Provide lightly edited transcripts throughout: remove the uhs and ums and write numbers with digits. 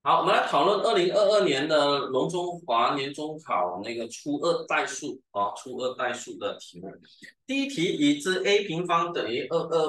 好，我们来讨论2022年的龙中华年中考那个初二代数初二代数的题目。第一题，已知 a 平方等于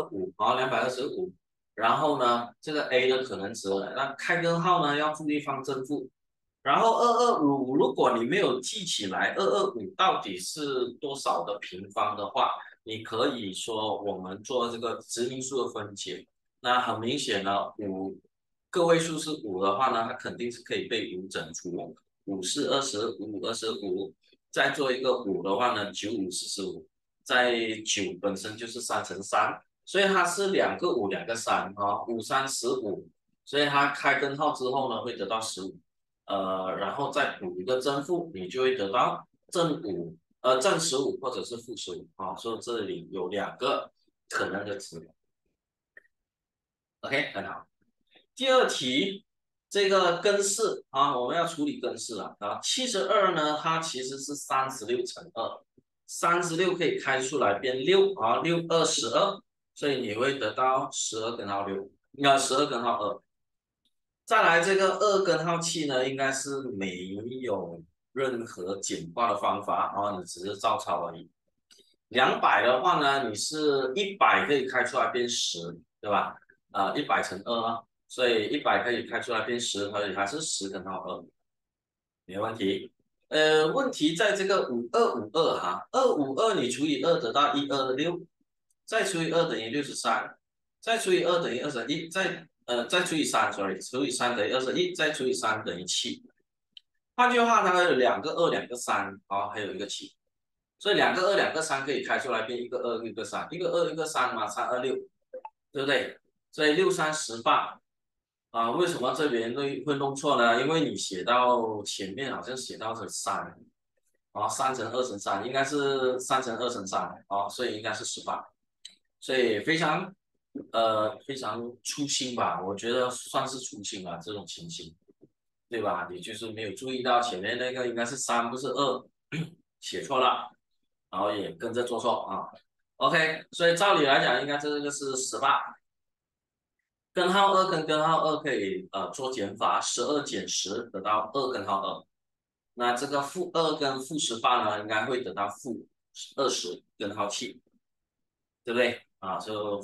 225225，然后呢，这个 a 的可能值，那开根号呢要注意放正负，然后二二五，如果你没有记起来225到底是多少的平方的话，你可以说我们做这个质因数的分解。那很明显呢，个位数是五的话呢，它肯定是可以被五整除。五是20，五五25，再做一个五的话呢，九五45，在九本身就是3乘3，所以它是两个五两个三五三15，所以它开根号之后呢会得到15，然后再补一个正负，你就会得到正15或者是负15所以这里有两个可能的值。OK，很好。第二题，这个根式我们要处理根式了72呢，它其实是36乘2，36可以开出来变六6 2 12，所以你会得到12根号6，12根号2。再来这个2根号7呢，应该是没有任何简化的方法你只是照抄而已。200的话呢，你是100可以开出来变10，对吧？100乘2所以100可以开出来变10，所以它是10根号2，没问题。问题在这个5252252你除以2得到126，再除以2等于63，再除以2等于21，再除以3，sorry，除以3等于21，再除以3等于7。换句话，它有两个2，两个3还有一个7。所以两个2，两个3可以开出来变一个2，一个3，一个2，一个3嘛，326，对不对？所以6 3 18为什么这边会弄错呢？因为你写到前面好像写到是33乘2乘3，应该是3乘2乘3所以应该是18，所以非常粗心吧，我觉得算是粗心吧这种情形，对吧？你就是没有注意到前面那个应该是3不是2，写错了。然后也跟着做错OK，所以照理来讲，应该这个是18。根号2跟根号2可以做减法，12减10得到2根号2。那这个-2跟-18呢，应该会得到-20根号7，对不对就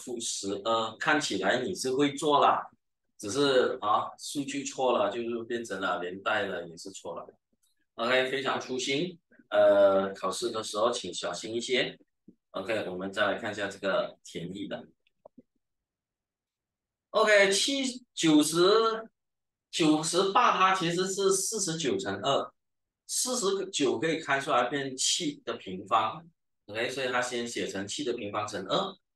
-2-12，看起来你是会做了，只是数据错了，就是变成了连带的也是错了。OK，非常粗心，考试的时候请小心一些。OK，我们再来看一下这个填议的。OK，98它其实是49乘2，49可以开出来变7的平方。OK，所以它先写成7的平方乘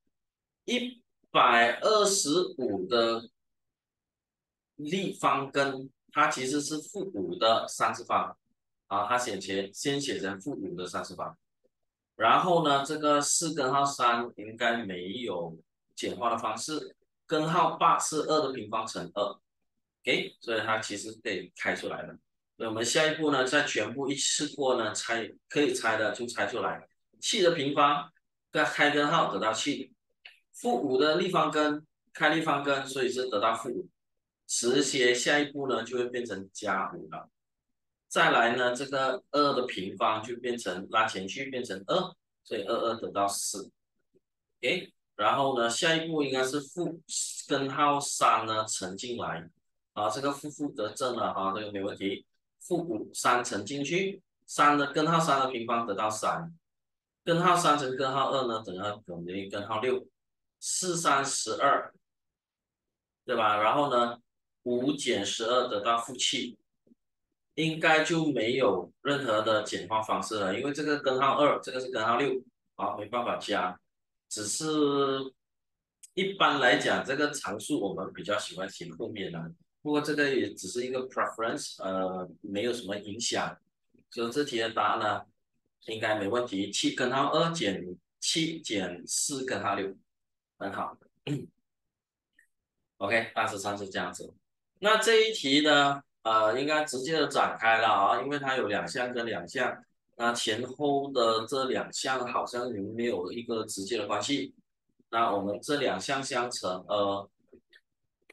2。125的立方根，它其实是负5的三次方它先写成负5的三次方。然后呢，这个4根号3应该没有简化的方式，根号8是2的平方乘2，OK，所以它其实可以开出来的。那我们下一步呢，再全部一次过呢可以拆的就拆出来。7的平方开根号得到7，负5的立方根开立方根，所以是得到负5。直接下一步呢就会变成+5了。再来呢，这个2的平方就变成拉前去变成2，所以22得到4，OK，然后呢，下一步应该是根号3呢乘进来这个负得正了这个没问题。负5 3乘进去，根号3的平方得到3，根号3乘根号2呢等于根号6，4 3 12，对吧？然后呢5减12得到负7，应该就没有任何的简化方式了，因为这个根号2，这个是根号6没办法加。只是一般来讲，这个常数我们比较喜欢写后面的，不过这个也只是一个 preference，没有什么影响。所以这题的答案呢，应该没问题。7根号2减7减4根号6，很好。OK，大致上是这样子。那这一题呢，应该直接的展开了因为它有两项跟两项，那前后的这两项好像没有一个直接的关系。那我们这两项相乘，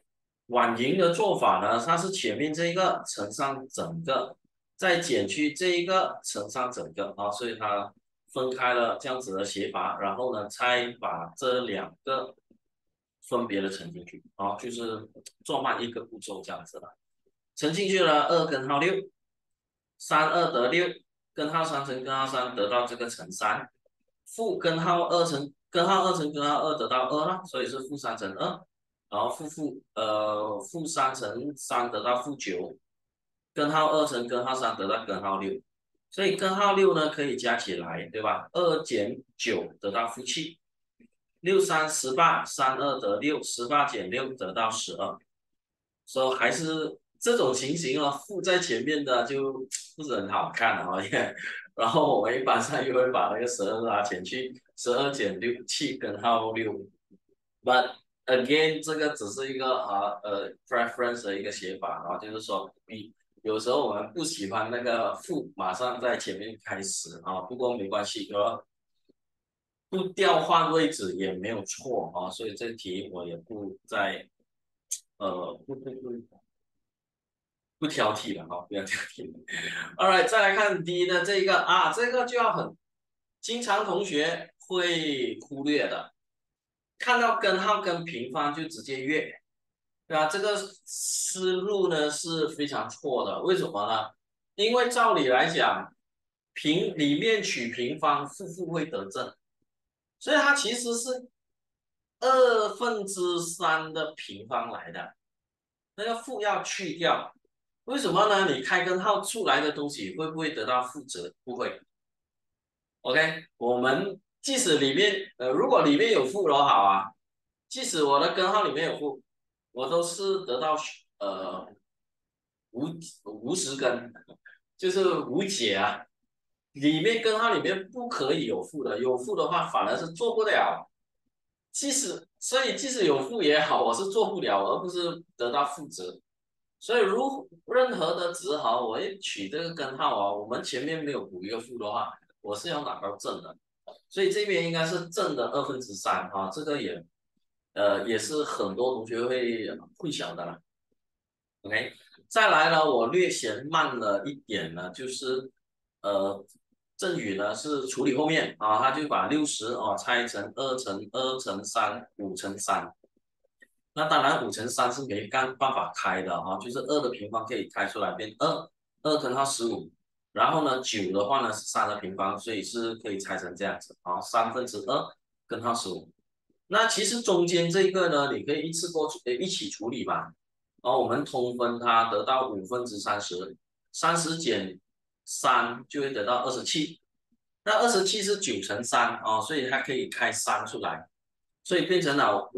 婉莹的做法呢，它是前面这一个乘上整个，再减去这一个乘上整个啊，所以它分开了这样子的写法，然后呢，再把这两个分别的乘进去啊，就是做慢一个步骤这样子了。乘进去了2根号6，32得6，根号3乘根号3得到这个乘3，负根号2乘根号2乘根号2得到2了，所以是负3乘2。然后负3乘3得到负9，根号2乘根号3得到根号6，所以根号6呢可以加起来，对吧？2减9得到负7，6×3=18，32得6，18减6得到12，所以还是这种情形啊，负在前面的就不是很好看啊，然后我们一般上又会把那个12拉前去，12减67根号6。But again，这个只是一个preference 的一个写法，然后就是说，有时候我们不喜欢那个负马上在前面开始啊，不过没关系，不调换位置也没有错啊，所以这题我也不再不挑剔了哈，不要挑剔了。Alright，再来看 D 的这个啊，这个就要经常同学会忽略的，看到根号跟平方就直接越。对啊，这个思路呢是非常错的。为什么呢？因为照理来讲，里面取平方，负会得正，所以它其实是3/2的平方来的，那个负要去掉。为什么呢？你开根号出来的东西会不会得到负值？不会。OK，我们即使里面如果里面有负都好啊，即使我的根号里面有负，我都是得到呃无无根，就是无解啊。里面根号里面不可以有负的，有负的话反而是做不了。所以即使有负也好，我是做不了，而不是得到负值。所以任何的值哈，我一取这个根号啊，我们前面没有补一个负的话，我是要拿到正的。所以这边应该是正的3/2啊，这个也是很多同学会混淆的啦。OK，再来呢，我略嫌慢了一点呢，就是振宇呢是处理后面啊，他就把60拆成2×2×35×3，那当然5×3是没办法开的哈，就是2的平方可以开出来变2根号15，然后呢9的话呢是3的平方，所以是可以拆成这样子啊，2/3根号15。那其实中间这个呢，你可以一次过一起处理嘛，然后我们通分它得到30/30，30减3就会得到27，那27是9×3哦，所以它可以开3出来，所以变成了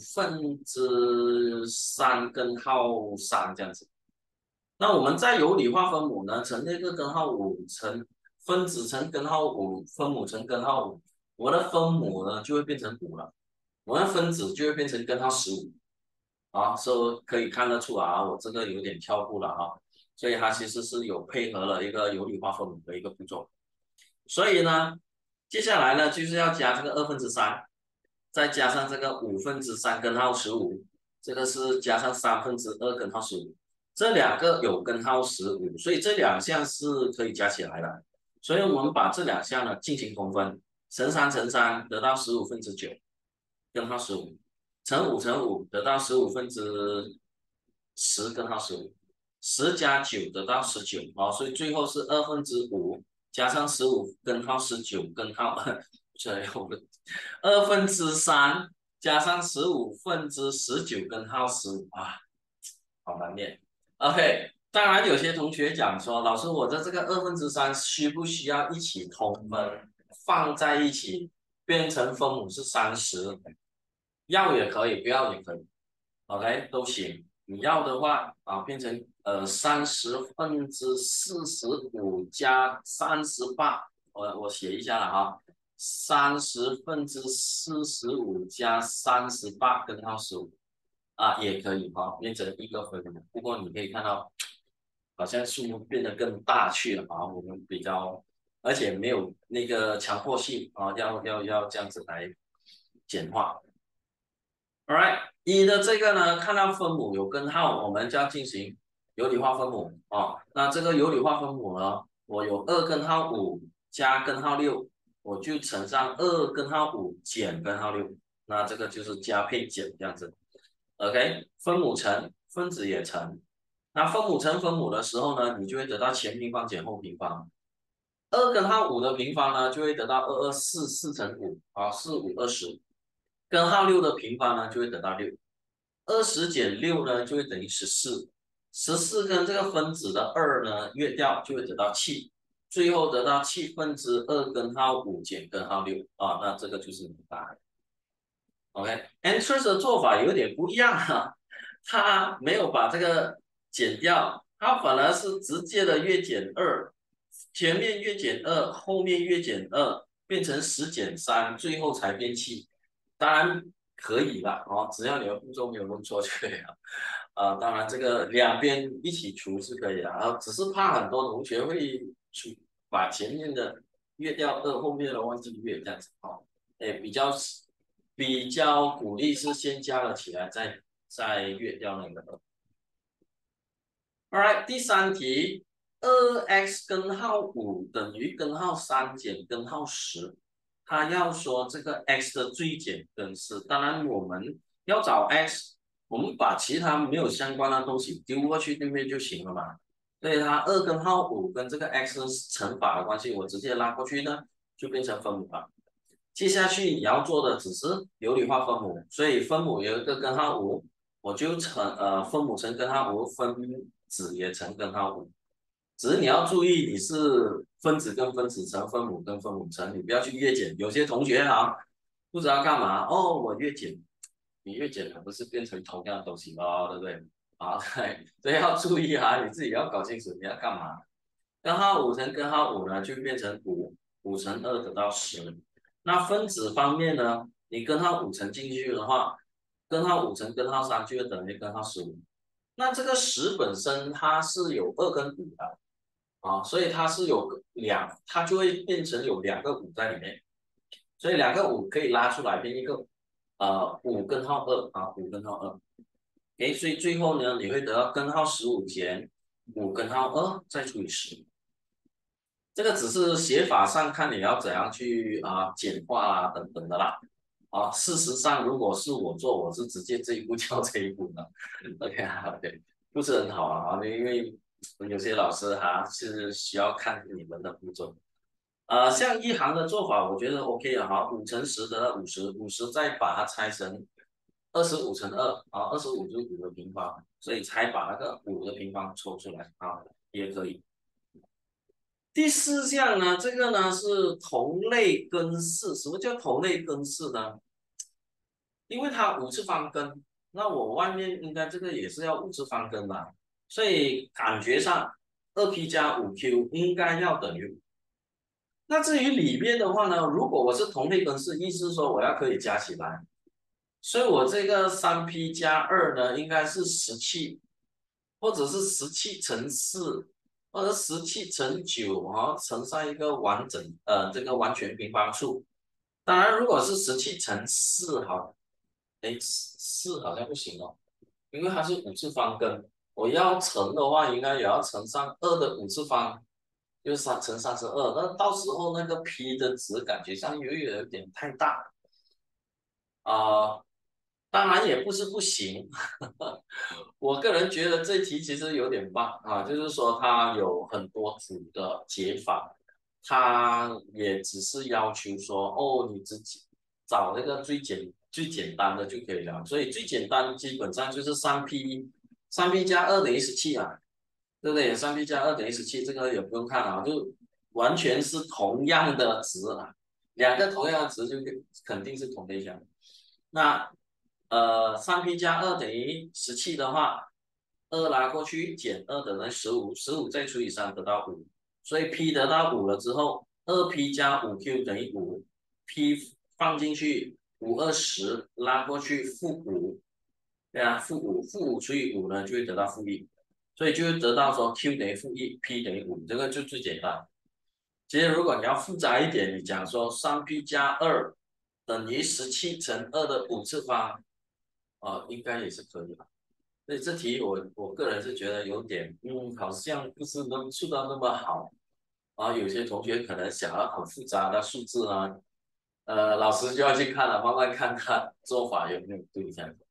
3/5根号3这样子。那我们再有理化分母呢，乘那个根号5乘分子乘根号5，分母乘根号5，我的分母呢就会变成5了，我的分子就会变成根号15。啊，所以可以看得出啊，我这个有点跳步了啊，所以它其实是有配合了一个有理化分母的一个步骤。所以呢，接下来呢就是要加这个3/2，再加上这个3/5根号15，这个是加上2/3根号15，这两个有根号15，所以这两项是可以加起来的。所以我们把这两项呢进行通分，乘3得到9/15根号15，乘5得到15/10根号15，10加9得到19哦，所以最后是5/2加上15根号19根号，这我们3/2加上15/19根号15啊，好难念。OK，当然有些同学讲说，老师我的这个3/2需不需要一起通分放在一起，变成分母是30？要也可以，不要也可以，OK 都行。你要的话啊，变成30/45加38，我写一下了哈，30/45加38根号15啊，也可以哈，变成一个分母。不过你可以看到，好像数目变得更大去了啊，我们比较，而且没有那个强迫性啊，要这样子来简化。 Alright，一的这个呢，看到分母有根号，我们就要进行有理化分母哦。那这个有理化分母呢，我有2根号5加根号6，我就乘上2根号5减根号6，那这个就是加配减这样子。OK，分母乘，分子也乘。那分母乘分母的时候呢，你就会得到前平方减后平方。2根号5的平方呢，就会得到224，4乘5啊，4×5=20。根号6的平方呢，就会得到6。20减6呢，就会等于14。14跟这个分子的2呢约掉，就会得到7。最后得到7分之2根号5减根号6啊，那这个就是你的答案。OK，Entrance 的做法有点不一样啊，它没有把这个减掉，它反而是直接的约减2，前面约减2，后面约减2，变成10减3，最后才变7。当然可以了哦，只要你的步骤没有弄错就可以了。当然这个两边一起除是可以的，只是怕很多同学会除把前面的约掉2，后面的忘记约这样子哦。诶，比较鼓励是先加了起来，再约掉那个2。Alright，第三题，2x 根号5等于根号3减根号10，他要说这个 x 的最简根式。当然我们要找 x，我们把其他没有相关的东西丢过去对面就行了嘛。所以它2根号5跟这个 x 乘法的关系，我直接拉过去呢，就变成分母了。接下去你要做的只是有理化分母，所以分母有一个根号5，我就分母乘根号5，分子也乘根号5。只是你要注意，你是分子跟分子乘，分母跟分母乘，你不要去越减。有些同学啊不知道干嘛哦，我越减，你越减可不是变成同样的东西咯，对不对？对，所以要注意啊，你自己要搞清楚你要干嘛。根号5乘根号5呢，就变成5，5乘2得到10。那分子方面呢，你根号5乘进去的话，根号5乘根号3就会等于根号15。那这个10本身它是有2跟5的啊，所以它是有它就会变成有2个5在里面，所以2个5可以拉出来变一个5根号2啊，5根号2。所以最后呢，你会得到根号15减5根号2再除以10。这个只是写法上看你要怎样去简化啊等等的啦。事实上如果是我做，我是直接这一步教这一步的。OK，不是很好啊，因为有些老师是需要看你们的步骤。像一行的做法，我觉得 OK 啊，好，5乘10得到50，50再把它拆成25乘225就是5的平方，所以才把那个5的平方抽出来啊，也可以。第四项呢，这个呢是同类根式。什么叫同类根式呢？因为它5次方根，那我外面应该这个也是要5次方根吧，所以感觉上2p 加5q 应该要等于5。那至于里面的话呢，如果我是同类根式，意思是说我要可以加起来，所以我这个3p 加2呢，应该是17，或者是17乘4，或者17乘9乘上一个这个完全平方数。当然，如果是17乘4好，4好像不行哦，因为它是5次方根，我要乘的话，应该也要乘上2的5次方，就是3乘32。那到时候那个 p 的值感觉上又有点太大啊、当然也不是不行，我个人觉得这题其实有点棒啊，就是说它有很多组的解法，它也只是要求说哦，你自己找那个最简单的就可以了。所以最简单基本上就是3p 加2等于17啊，对不对？3p 加2等于17，这个也不用看啊，就完全是同样的值啊，两个同样的值就肯定是同类项。那3p 加2等于17的话，2拉过去减2等于15，15再除以3得到5，所以 p 得到5了之后，2p 加5q等于5，p 放进去5×20拉过去-5，对啊，负5除以5呢就会得到-1，所以就会得到说 q 等于-1，p 等于5，这个就最简单。其实如果你要复杂一点，你讲说3p 加2等于17乘2的5次方， 应该也是可以吧。所以这题我个人是觉得有点，好像不是能出到那么好有些同学可能想要很复杂的数字啊，老师就要去看了，慢慢看看做法有没有对这样子。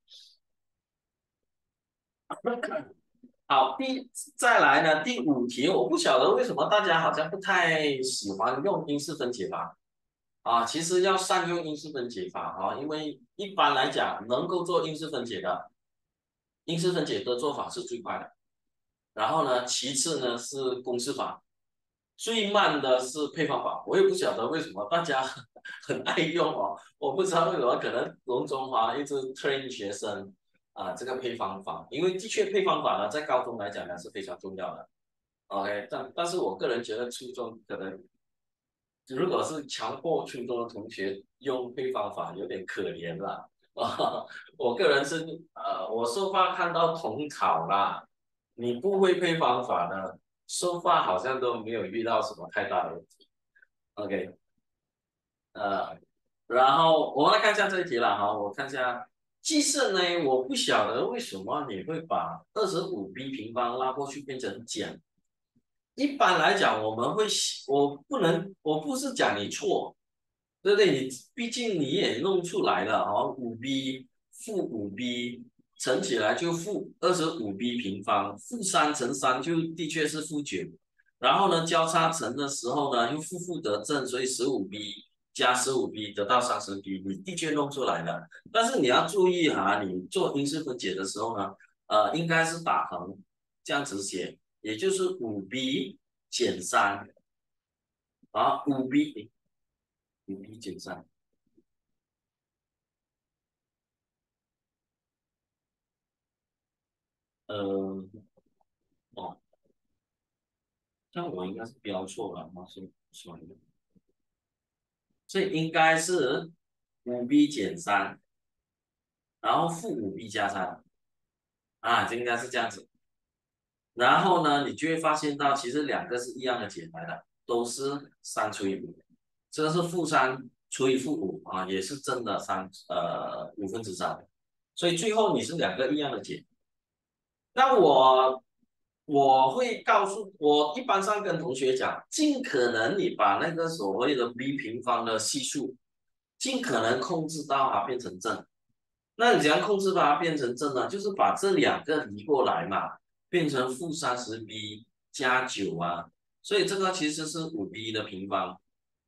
好，再来呢，第五题，我不晓得为什么大家好像不太喜欢用因式分解法其实要善用因式分解法因为一般来讲，能够做因式分解的，因式分解的做法是最快的。然后呢，其次呢是公式法，最慢的是配方法。我也不晓得为什么大家很爱用我不知道为什么，可能龙中华一直 train 学生这个配方法，因为的确配方法呢在高中来讲呢是非常重要的。OK，但是我个人觉得初中可能如果是强迫初中的同学用配方法，有点可怜了我个人是我说话看到统考啦，你不会配方法的，说话好像都没有遇到什么太大的问题。OK，呃，然后我们来看一下这一题了我看一下计算呢，我不晓得为什么你会把25b 平方拉过去变成减。一般来讲，我们会，我不是讲你错，对不对？你毕竟你也弄出来了5b 负5b 乘起来就负25b 平方，负3乘3就的确是负9，然后呢交叉乘的时候呢又负得正，所以15b 加15b得到30b，你的确弄出来了。但是你要注意你做因式分解的时候呢，应该是打横这样子写，也就是5b 减35b 减3。呃，哦，这样我应该是标错了所以应该是5b 减3，然后负5b 加3就应该是这样子。然后呢，你就会发现到其实两个是一样的解来的，都是3除以5，这个是负3除以负5也是正的5分之3，所以最后你是两个一样的解。那我会告诉我一般上跟同学讲，尽可能你把那个所谓的 b 平方的系数，尽可能控制到它变成正。那你怎样控制把它变成正呢？就是把这两个移过来嘛，变成负30b 加9所以这个其实是5b 的平方，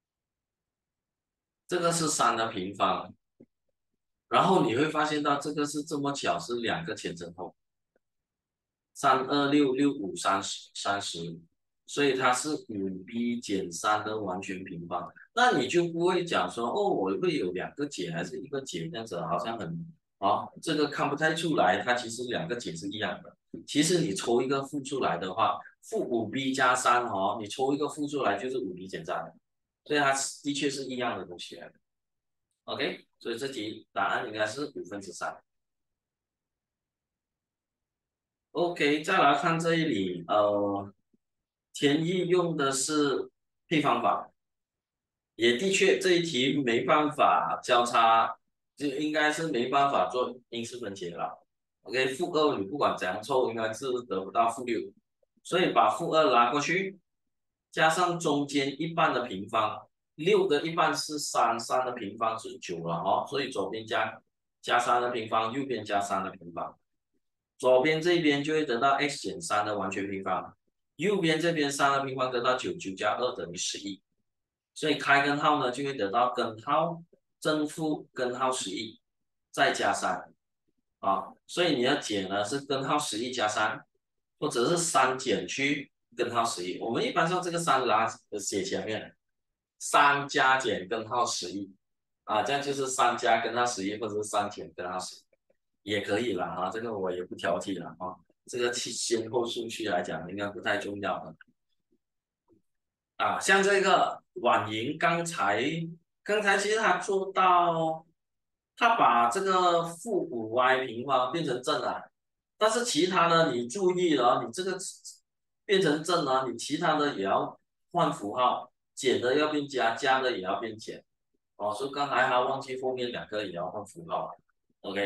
这个是3的平方，然后你会发现到这个是这么巧，是两个前乘后。32665330，所以它是5b 减3的完全平方。那你就不会讲说我会有两个解还是一个解，这样子好像这个看不太出来，它其实两个解是一样的。其实你抽一个负出来的话，负5b 加3你抽一个负出来就是5b 减3，所以它的确是一样的东西来的。OK，所以这题答案应该是3/5。OK，再来看这里，填意用的是配方法，也的确这一题没办法交叉，就应该是没办法做因式分解了。OK，负2你不管怎样凑，应该是得不到负6，所以把负2拉过去，加上中间一半的平方，6的一半是3，3的平方是9了所以左边加3的平方，右边加3的平方。左边这边就会得到 x 减3的完全平方，右边这边3的平方得到9，9加2等于11，所以开根号呢就会得到根号正负根号11再加3所以你要解呢是根号11加3，或者是3减去根号11，我们一般上这个3写前面，3加减根号11这样就是3加根号11，或者是3减根号11。也可以了这个我也不挑剔了这个先后顺序来讲应该不太重要的像这个婉莹刚才其实他做到，他把这个负5y 平方变成正了，但是其他的你注意了你这个变成正了，你其他的也要换符号，减的要变加，加的也要变减所以刚才他忘记后面两个也要换符号，OK。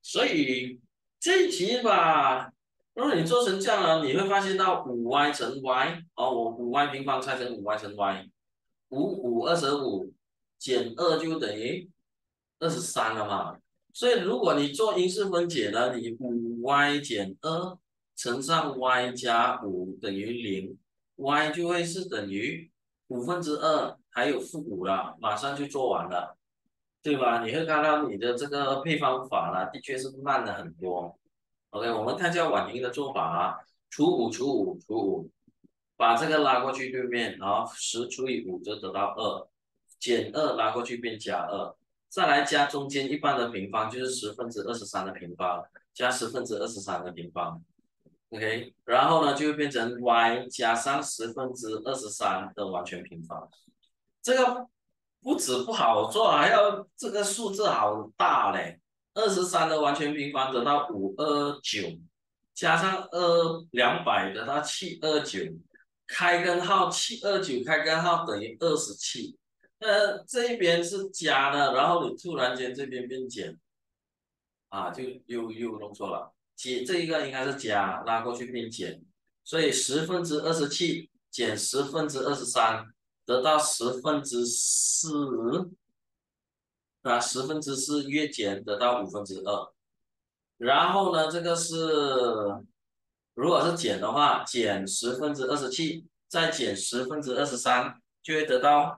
所以这一题吧，如果你做成这样了，你会发现到5y 乘 y，我5y 平方拆成5y 乘 y，25减2就等于23了嘛。所以如果你做因式分解呢，你5y 减2乘上 y 加5等于0，y 就会是等于2/5还有-5了，马上就做完了。对吧？你会看到你的这个配方法呢，的确是慢了很多。OK，我们看一下婉莹的做法啊，除五，把这个拉过去对面，然后10除以5就得到2，减2拉过去变加2，再来加中间一半的平方，就是23/10的平方，加23/10的平方。OK，然后呢就会变成 y 加上23/10的完全平方。这个不止不好做，还要这个数字好大嘞。23的完全平方得到529，加上200得到729，开根号729开根号等于27。这一边是加的，然后你突然间这边变减啊，就又弄错了。这一个应该是加，拉过去变减，所以27减23/10得到4/10，那4/10越减得到2/2，然后呢，这个是如果是减的话，减7/10再减3/10，就会得到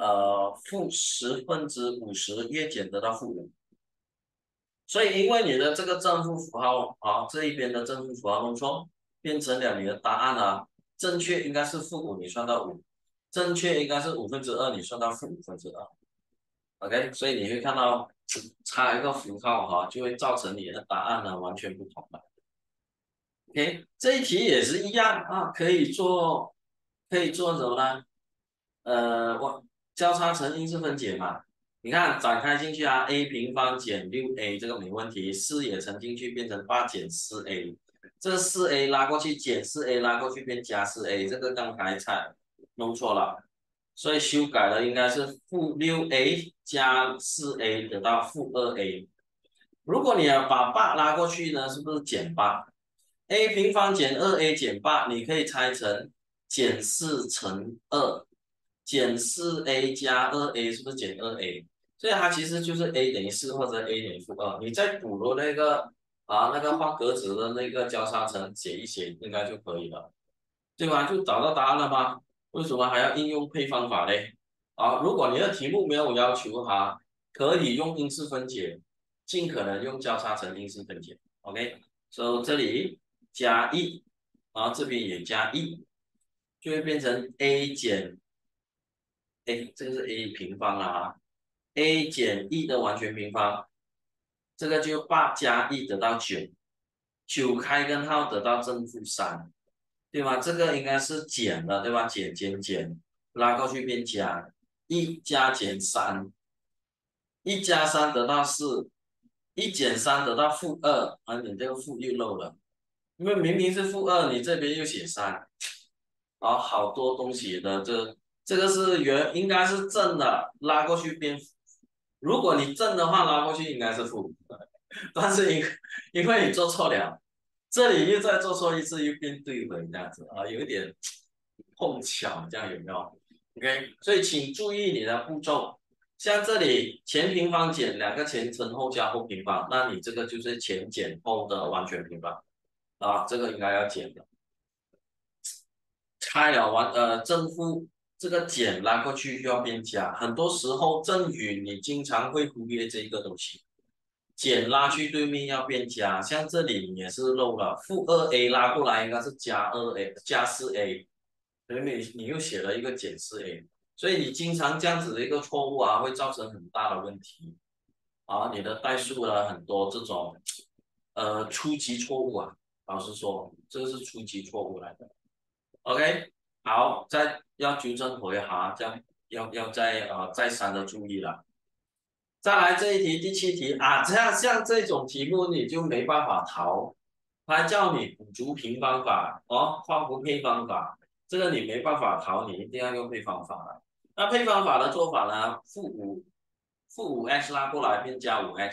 -10/50，越减得到-5。所以因为你的这个正负符号啊，这一边的正负符号弄错，变成了你的答案啊，正确应该是-5，你算到5，正确应该是2/5，你算到-2/5。OK，所以你会看到差一个符号哈，就会造成你的答案呢完全不同了。OK，这一题也是一样啊，可以做什么呢？我交叉乘因式分解嘛，你看展开进去啊，a 平方减6a 这个没问题，4也乘进去变成8减4a，这4a 拉过去减4a 拉过去变加4a，这个刚才弄错了。所以修改了应该是-6a 加4a得到-2a。如果你要把8拉过去呢，是不是减8？a 平方减2a 减8，你可以拆成减4乘2，减4a 加2a是不是减2a？所以它其实就是 a 等于4或者 a 等于-2。你再补入那个画格子的那个交叉乘写一写，应该就可以了，对吧？就找到答案了吗？为什么还要应用配方法嘞？如果你的题目没有要求哈，可以用因式分解，尽可能用交叉乘因式分解。OK，所以这里加1，然后这边也加1，就会变成 a 减 a，这个是 a 平方了啊，a 减1的完全平方，这个就8加1得到9，9开根号得到正负3。对吗？这个应该是减的，对吧？减，拉过去变加，1加减3，1加3得到4，1减3得到-2，你这个负又漏了，因为明明是-2，你这边又写3，好多东西的，这个是应该是正的，拉过去变，如果你正的话，拉过去应该是负，但是因为你做错了。这里又再做错一次，又变对了，这样子啊，有一点碰巧，这样有没有？OK，所以请注意你的步骤。像这里前平方减两个前乘后加后平方，那你这个就是前减后的完全平方啊，这个应该要减的。拆了正负这个减拉过去就要变加，很多时候正与你经常会忽略这个东西。减拉去对面要变加，像这里也是漏了-2a 拉过来应该是+2a 加4a，因为你又写了一个减4a，所以你经常这样子的一个错误啊，会造成很大的问题你的代数呢很多这种初级错误啊，老实说这个是初级错误来的。OK，好，再要纠正回哈，这样要再三的注意了。再来这一题，第七题啊，像这种题目你就没办法逃，它叫你补足平方法画弧配方法，这个你没办法逃，你一定要用配方法了。那配方法的做法呢，-5，-5x 拉过来变+5x，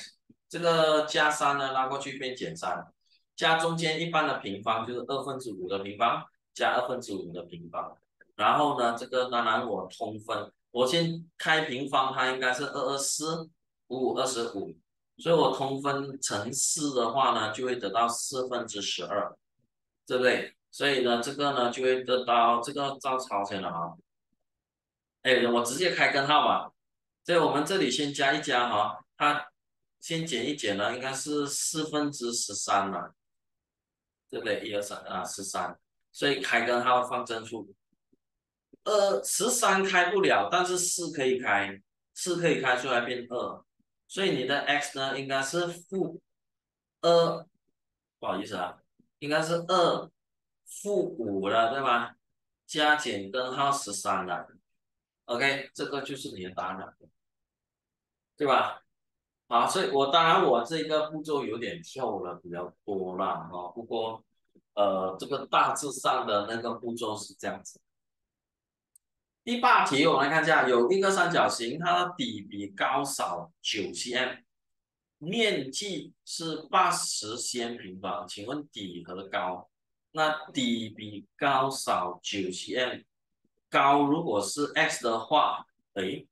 这个加三呢拉过去变减三，加中间一半的平方就是5/2的平方加5/2的平方，然后呢这个当然我通分，我先开平方，它应该是224，5×5=25，所以我通分乘4的话呢，就会得到12/12，对不对？所以呢这个呢就会得到这个照抄先了啊，哎，我直接开根号吧。所以我们这里先加一加哈，它先减一减呢，应该是13/13嘛，对不对？一二三啊，13，所以开根号放正数。13开不了，但是四可以开，四可以开出来变2，所以你的 x 呢应该是-2，不好意思啊，应该是2-5了，对吧？加减根号13了，OK，这个就是你的答案了，对吧？好，所以当然我这个步骤有点跳了比较多啦，不过这个大致上的那个步骤是这样子。第八题我们来看一下，有一个三角形，它的底比高少9cm，面积是80cm平方，请问底和高？那底比高少9cm，高如果是 x 的话，诶，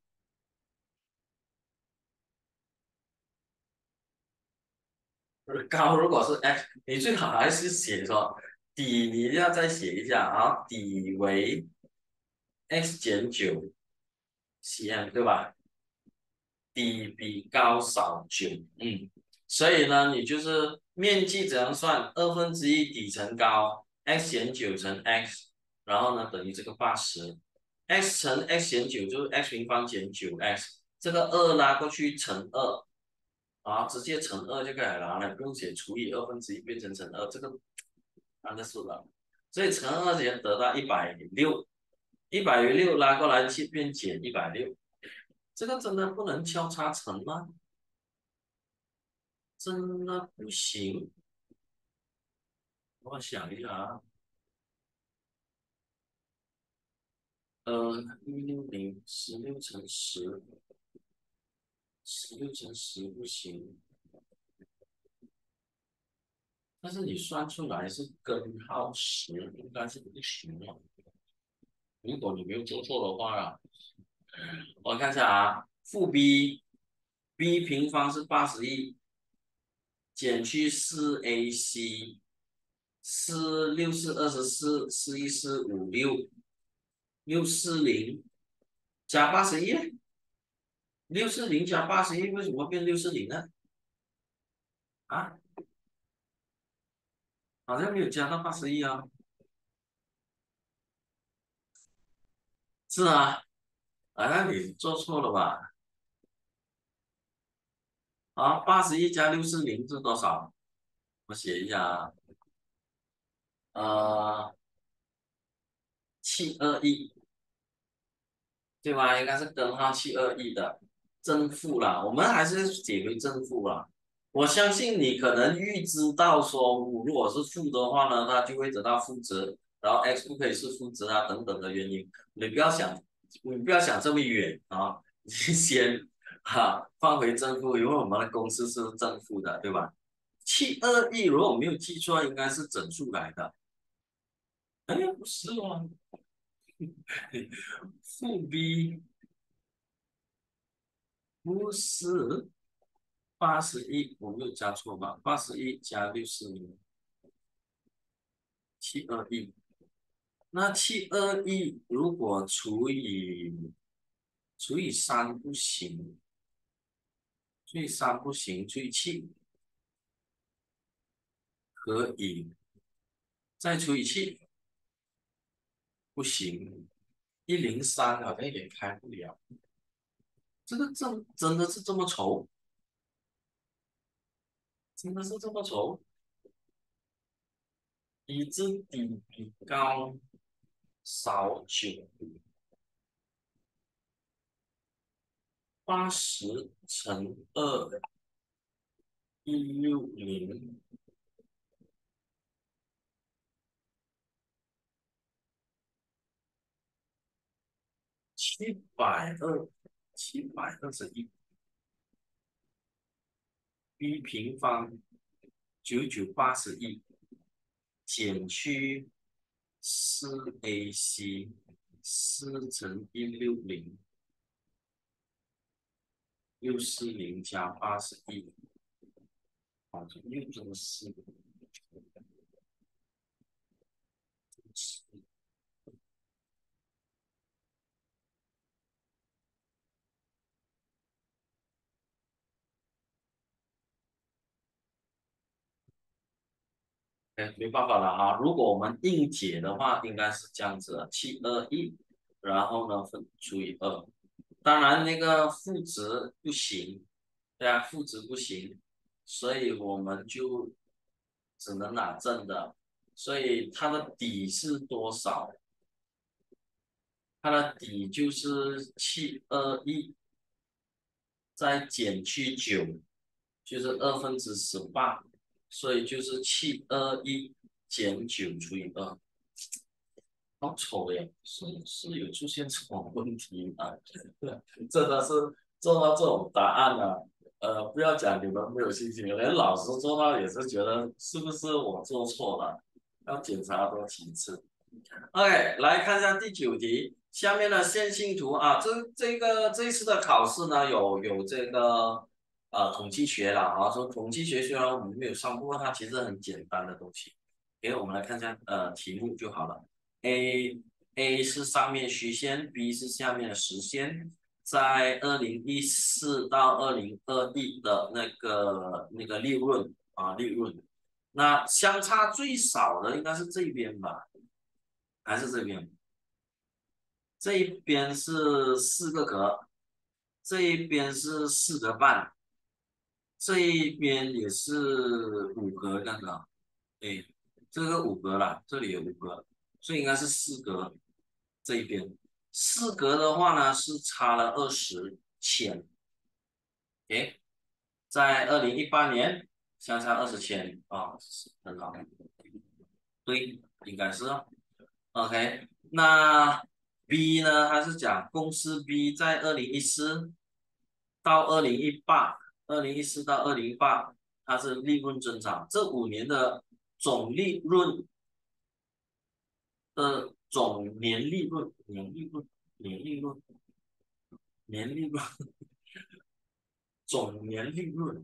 高如果是 x，你最好还是写说底，你要再写一下啊，底为 x减9cm，对吧？底比高少9，所以呢，你就是面积怎样算？1/2底乘高，x减9乘 x，然后呢等于这个80，x 乘 x减9就是 x 平方减 9x，这个2拉过去乘2，啊，直接乘2就可以了，不用写除以1/2变成乘2，这个按个数了，所以乘2先得到160，160拉过来去变减160。这个真的不能交叉乘吗？真的不行。我想一下啊，16016乘10不行，但是你算出来是根号10，应该是不行了。如果你没有做错的话啊，我看一下啊，负 b 平方是81，减去4ac，4×6=24，4×1=4，5×6，640加81，640加81，为什么变640呢？啊，好像没有加到81啊。是啊，那你做错了吧？啊，81加640是多少？我写一下啊，呃，721，对吧？应该是根号721的正负啦，我们还是解回正负啦。我相信你可能预知到说，如果是负的话呢，它就会得到负值，然后 x 不可以是负值啊等等的原因。你不要想这么远啊，你先放回正负，因为我们的公式是正负的，对吧？721如果我没有记错，应该是整数来的。哎，不是哦，负 b 不是81，我没有加错吧？81加640，721。那721如果除以三不行，除以七可以，再除以七不行，103好像也开不了。这个真的是这么丑？真的是这么丑？已知底比高少9，80乘2，160，721， b 平方9981减去4ac 4乘160 640加81，哦，这又真的是。哎，没办法了哈。如果我们硬解的话，应该是这样子的，721，然后呢除以2。当然那个负值不行，对啊，负值不行，所以我们就只能拿正的。所以它的底是多少？它的底就是721，再减去9，就是18/2，所以就是721减9除以2。好丑耶，是有出现什么问题吗？真的是做到这种答案了，不要讲你们没有信心，连老师做到也是觉得是不是我做错了，要检查多几次。OK，来看一下第9题，下面的线性图啊，这一次的考试呢，有这个统计学了啊，说统计学虽然我们没有上过，它其实很简单的东西。给我们来看一下题目就好了。A 是上面虚线，B 是下面的实线，在2014到2021的那个利润，那相差最少的应该是这边吧，还是这边？这一边是4个格，这一边是4个半，这一边也是5格那个，哎，这个5格啦，这里有5格，所以应该是4格这一边。4格的话呢是差了20千，诶，在2018年相差20千啊，很好，对，应该是哦。OK，那 B 呢？它是讲公司 B 在2014到2018，它是利润增长，这5年的总利润的总年利润，总年利润，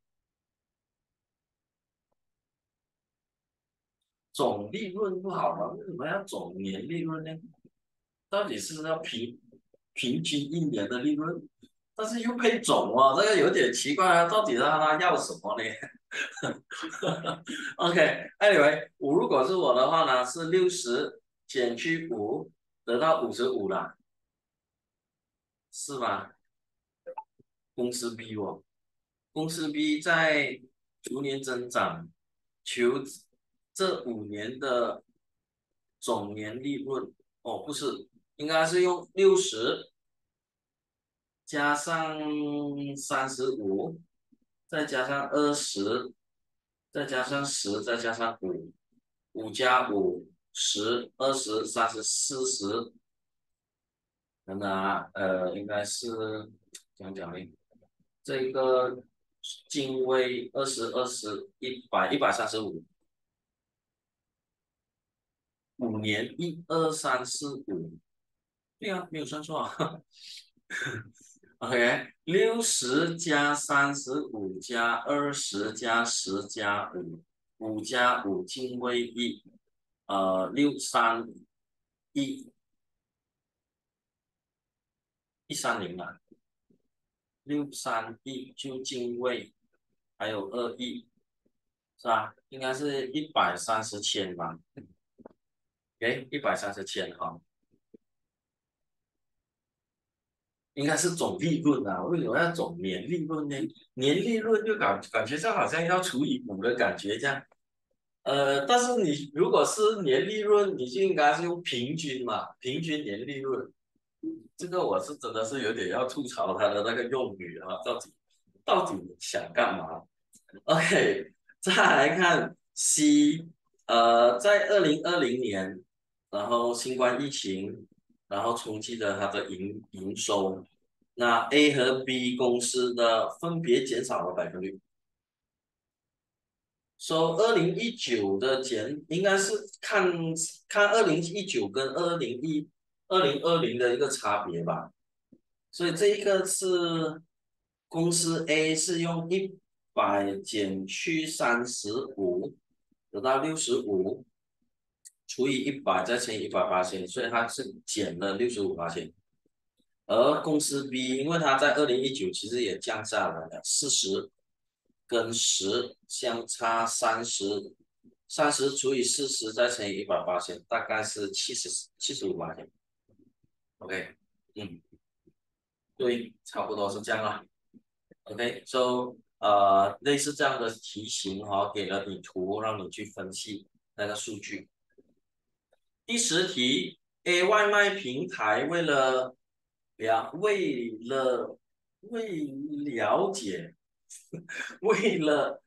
总利润不好吗？为什么要总年利润呢？到底是要平均一年的利润？但是又配总哦，这个有点奇怪啊，到底让他要什么呢？OK，anyway，如果是我的话呢，是60减去5，得到55啦，是吗？公司 B 哦，公司 B 在逐年增长，求这5年的总年利润。哦，不是，应该是用60加上35，再加上20，再加上10，再加上5，5加5，10、20、30、40，等等啊，应该是讲讲呢，这个进位20、20、100、135，5年1、2、3、4、5，对啊，没有算错啊。OK，60加35加20加10加5，5加5进位63130嘛，631就进位，还有21，是吧？应该是130千吧？诶，130千哈，应该是总利润啊，为什么要总年利润呢？年利润就感觉上好像要除以5的感觉这样。但是你如果是年利润，你就应该是用平均嘛，平均年利润。这个我是真的是有点要吐槽他的那个用语啊，到底想干嘛？OK，再来看 C，在2020年，然后新冠疫情，然后冲击了它的营收，那 A 和 B 公司的分别减少了百分率。 说2019的应该是看2019跟2020的一个差别吧。所以这一个是公司 A 是用100减去35，得到65，除以100再乘以180，所以它是减了65%。而公司 B 因为它在2019其实也降下来了40，跟10相差30，30除以40再乘以180，大概是75%。OK，嗯，对，差不多是这样啦。OK，so 类似这样的题型给了你图，让你去分析那个数据。第10题，A 外卖平台了为了为了解为了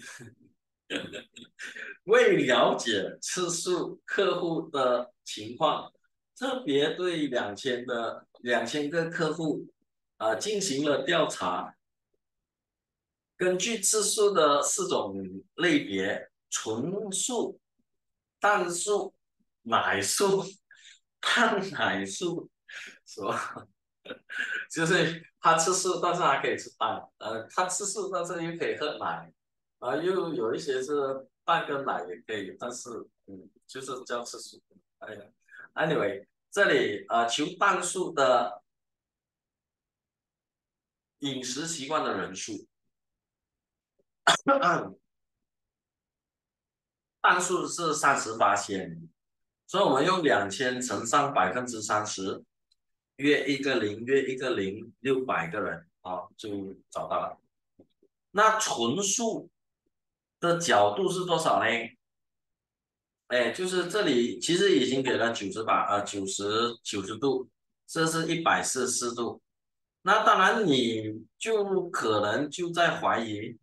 为了解次数客户的情况，特别对两千个客户进行了调查。根据次数的4种类别：纯素、蛋素、奶素、碳奶素，是吧？就是它吃素，但是它可以吃蛋；它吃素，但是又可以喝奶；又有一些是蛋跟奶也可以，但是就是叫吃素。哎呀，anyway，这里求蛋素的饮食习惯的人数。半数是38千，所以我们用2000乘上30%，约一个零，约一个零，600个人，好，就找到了。那纯数的角度是多少呢？哎，就是这里其实已经给了90度，这是144度。那当然你就可能就在怀疑，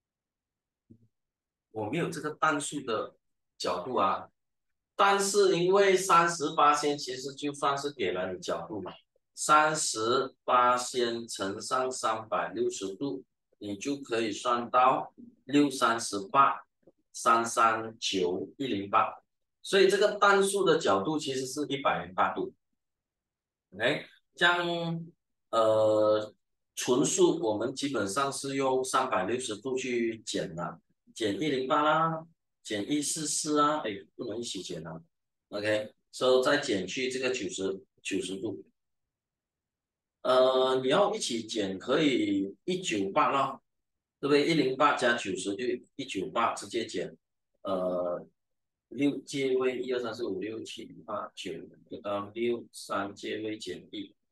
我没有这个单数的角度啊。但是因为38其实就算是给了你角度嘛，38乘上360度，你就可以算到6×3=18，339，108。所以这个单数的角度其实是108度。OK，这样纯数我们基本上是用360度去减的，减108啦，减144啊，哎，不能一起减啊。OK，再减去这个90度，你要一起减可以198咯，对不对？108加90就198，直接减。借位1 2 3 4 5 6 7 8 9，得到63借位减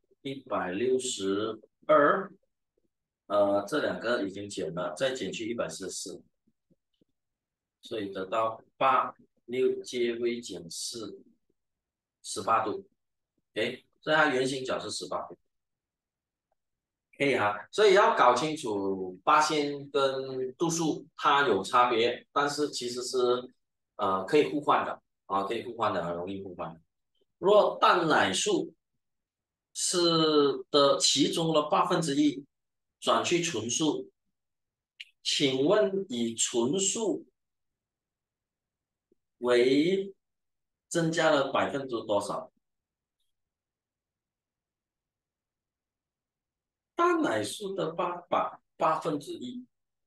162，这两个已经减了，再减去144，所以得到86借位减4，18度。OK，所以它圆形角是18度。可以哈，所以要搞清楚八仙跟度数它有差别，但是其实是可以互换的可以互换的，很容易互换。若蛋奶素是的其中的1%转去纯素，请问以纯素为增加了多少？蛋奶素的1%。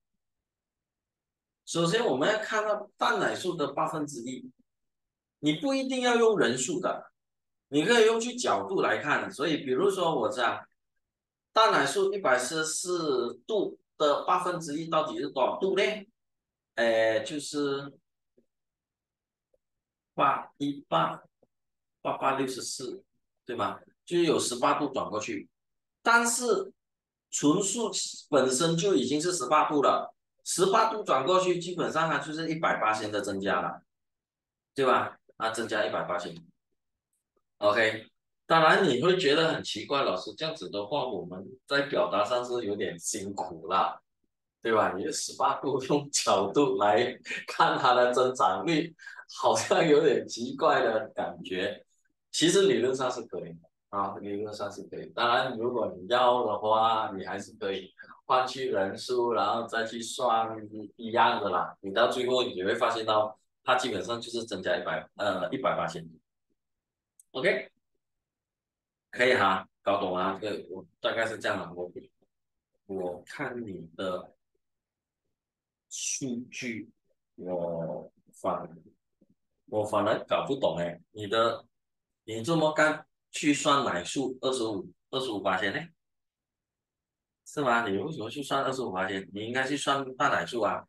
首先我们要看到蛋奶素的1%，你不一定要用人数的，你可以用去角度来看。所以比如说我讲蛋奶素144度的1%到底是多少度呢？就是8188864，对吗？就是有18度转过去，但是纯素本身就已经是18度了，18度转过去，基本上它就是180的增加了，对吧？它增加180。OK，当然你会觉得很奇怪，老师这样子的话，我们在表达上是有点辛苦啦，对吧？你18度用角度来看它的增长率，好像有点奇怪的感觉。其实理论上是可以的， 啊，理论上是可以。当然，如果你要的话，你还是可以换去人数，然后再去算一样的啦。你到最后你会发现到，它基本上就是增加100%。OK，可以哈，搞懂啊？这个我大概是这样的。我看你的数据，我反反而搞不懂哎，你这么干去算奶数25%呢？是吗？你为什么去算25%？你应该去算大奶数啊！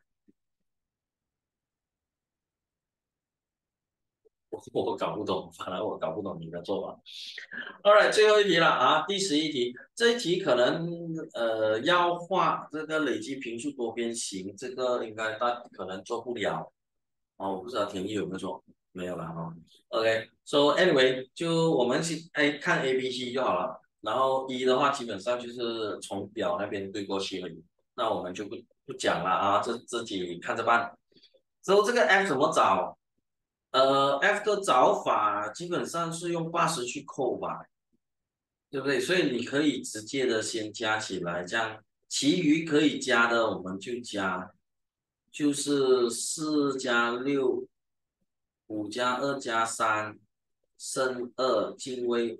我搞不懂，反而我搞不懂你的做法。Alright，最后一题了啊，第11题，这一题可能要画这个累积平数多边形，这个应该大可能做不了哦，我不知道田一有没有做，没有了哈。OK，so anyway，就我们去看 A、B、C 就好了。然后一的话，基本上就是从表那边对过去而已，那我们就不讲了啊，自己看着办。之后这个 F 怎么找？F 的找法基本上是用80去扣吧，对不对？所以你可以直接的先加起来，这样其余可以加的我们就加，就是4加6，5加2加3，剩2，进位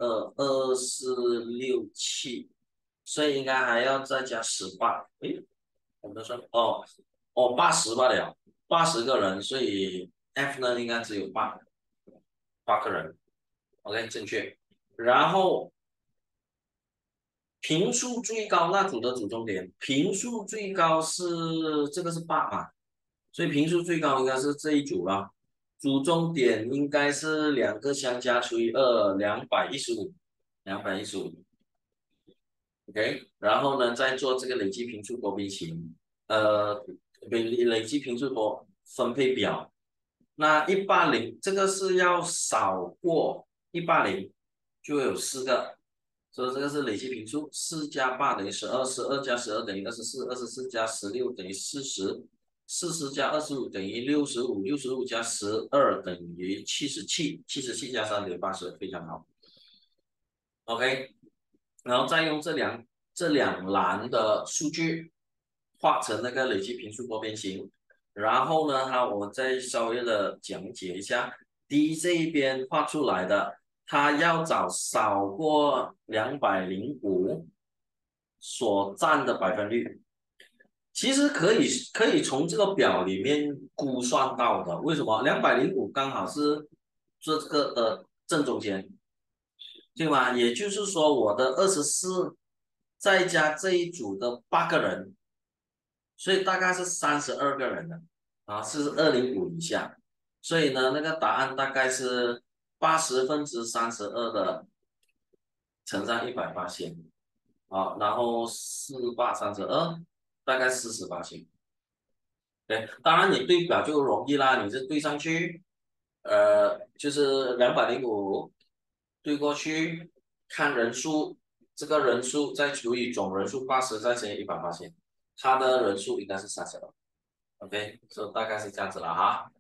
2，2467，所以应该还要再加18。诶，我们算80罢了，80个人，所以 F 呢应该只有8个人，OK 正确。然后平数最高那组的组中点，平数最高是这个是8嘛，所以平数最高应该是这一组了。组中点应该是两个相加除以2，215，215，OK。然后呢，再做这个累积平数多边形，累积平数多分配表。那180这个是要少过180，就会有4个，所以这个是累积平数，4加8等于12，12加12等于24，24加16等于40，40加25等于65，65加12等于77，77加3等于80，非常好。OK，然后再用这两栏的数据画成那个累积平数多边形，然后呢，我再稍微的讲解一下，D 这一边画出来的，它要找少过205所占的百分率，其实可以从这个表里面估算到的。为什么205刚好是这个正中间？对吗？也就是说，我的24再加这一组的8个人，所以大概是32个人的啊，是205以下。所以呢，那个答案大概是80分之32的乘上100%啊，然后4×32，大概40%。对，当然你对表就容易啦，你是对上去，就是205对过去，看人数，这个人数再除以总人数80，再乘以100%，它的人数应该是32。OK，所以大概是这样子了哈。